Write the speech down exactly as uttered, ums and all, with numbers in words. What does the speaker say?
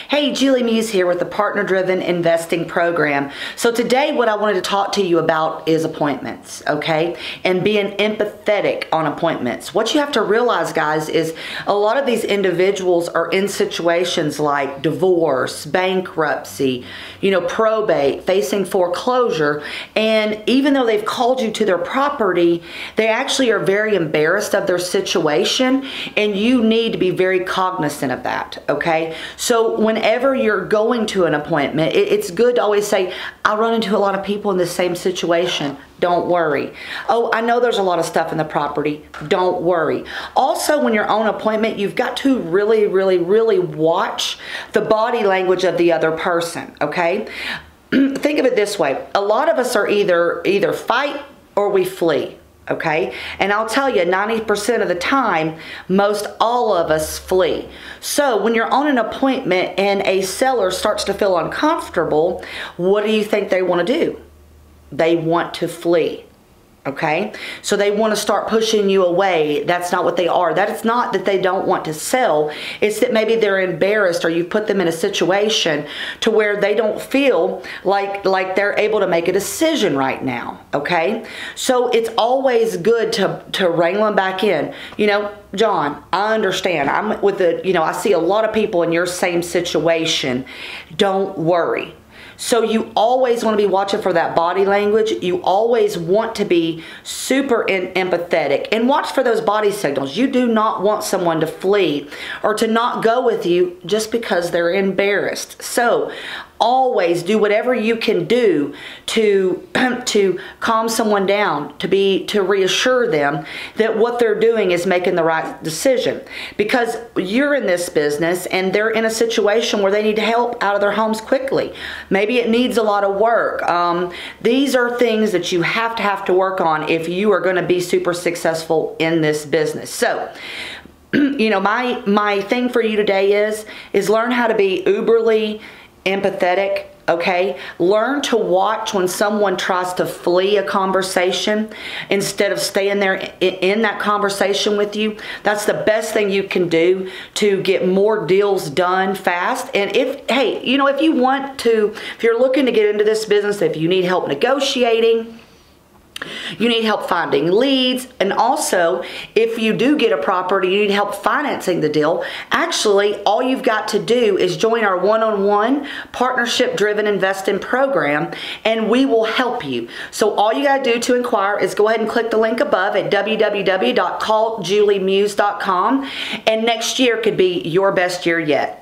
Hey, Julie Muse here with the Partner Driven Investing Program. So today what I wanted to talk to you about is appointments, okay? And being empathetic on appointments. What you have to realize, guys, is a lot of these individuals are in situations like divorce, bankruptcy, you know, probate, facing foreclosure, and even though they've called you to their property, they actually are very embarrassed of their situation, and you need to be very cognizant of that, okay? So whenever you're going to an appointment, it, it's good to always say, I run into a lot of people in the same situation. Don't worry. Oh, I know there's a lot of stuff in the property. Don't worry. Also, when you're on appointment, you've got to really, really, really watch the body language of the other person, okay? Think of it this way. A lot of us are either, either fight or we flee. Okay, and I'll tell you, ninety percent of the time, most all of us flee. So when you're on an appointment and a seller starts to feel uncomfortable, what do you think they want to do? They want to flee. Okay, so they want to start pushing you away. That's not what they are. That is not that they don't want to sell. It's that maybe they're embarrassed, or you put them in a situation to where they don't feel like like they're able to make a decision right now. Okay, so it's always good to to wrangle them back in. You know, John, I understand. I'm with the, you know, I see a lot of people in your same situation. Don't worry. So you always want to be watching for that body language. You always want to be super in empathetic and watch for those body signals. You do not want someone to flee or to not go with you just because they're embarrassed. So always do whatever you can do to to calm someone down, to be to reassure them that what they're doing is making the right decision, because you're in this business and they're in a situation where they need help out of their homes quickly. Maybe it needs a lot of work. Um, these are things that you have to have to work on if you are going to be super successful in this business. So you know, my my thing for you today is is learn how to be uberly empathetic, okay? Learn to watch when someone tries to flee a conversation instead of staying there in that conversation with you. That's the best thing you can do to get more deals done fast. And if, hey, you know, if you want to, if you're looking to get into this business, if you need help negotiating, you need help finding leads, and also if you do get a property, you need help financing the deal. Actually, all you've got to do is join our one-on-one partnership driven investing program, and we will help you. So all you got to do to inquire is go ahead and click the link above at w w w dot call julie muse dot com, and next year could be your best year yet.